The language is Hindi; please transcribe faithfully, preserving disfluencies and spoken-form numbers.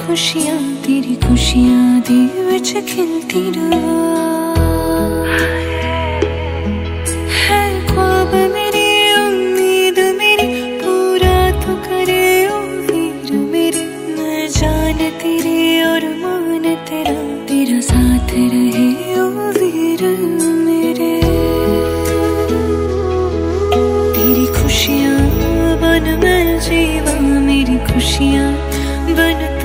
खुशियाँ तेरी खुशियाँ दी विच खिलती रहा। है ख्वाब मेरी उम्मीद मेरी पूरा तो करे ओ वीर मेरे। मैं जान तेरी और मान तेरा, तेरा साथ रहे ओ वीर मेरे। तेरी खुशियाँ बन मैं जीवा, मेरी खुशियाँ बन